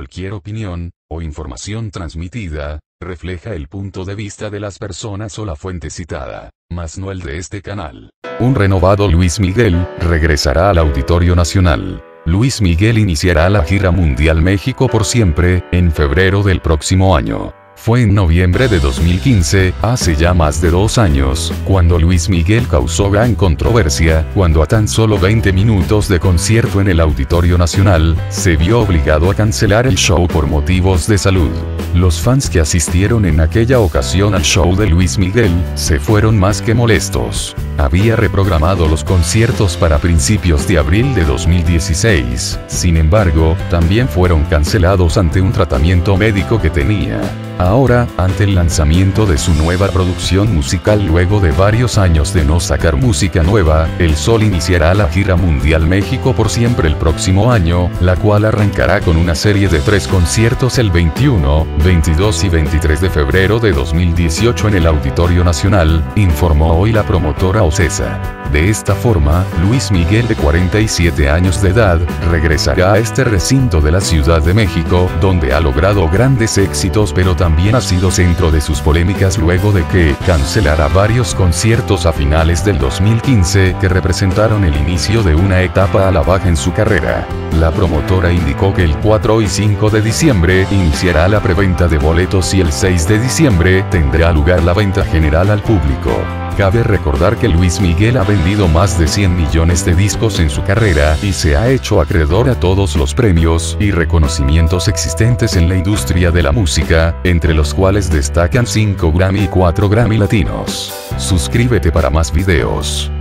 Cualquier opinión, o información transmitida, refleja el punto de vista de las personas o la fuente citada, mas no el de este canal. Un renovado Luis Miguel, regresará al Auditorio Nacional. Luis Miguel iniciará la gira mundial México por siempre, en febrero del próximo año. Fue en noviembre de 2015, hace ya más de 2 años, cuando Luis Miguel causó gran controversia, cuando a tan solo 20 minutos de concierto en el Auditorio Nacional, se vio obligado a cancelar el show por motivos de salud. Los fans que asistieron en aquella ocasión al show de Luis Miguel, se fueron más que molestos. Había reprogramado los conciertos para principios de abril de 2016, sin embargo, también fueron cancelados ante un tratamiento médico que tenía. Ahora, ante el lanzamiento de su nueva producción musical luego de varios años de no sacar música nueva, El Sol iniciará la gira mundial México por siempre el próximo año, la cual arrancará con una serie de 3 conciertos el 21, 22 y 23 de febrero de 2018 en el Auditorio Nacional, informó hoy la promotora Ocesa. De esta forma, Luis Miguel, de 47 años de edad, regresará a este recinto de la Ciudad de México, donde ha logrado grandes éxitos, pero también ha sido centro de sus polémicas luego de que cancelara varios conciertos a finales del 2015 que representaron el inicio de una etapa a la baja en su carrera. La promotora indicó que el 4 y 5 de diciembre iniciará la preventa de boletos y el 6 de diciembre tendrá lugar la venta general al público. Cabe recordar que Luis Miguel ha vendido más de 100 millones de discos en su carrera y se ha hecho acreedor a todos los premios y reconocimientos existentes en la industria de la música, entre los cuales destacan 5 Grammy y 4 Grammy Latinos. Suscríbete para más videos.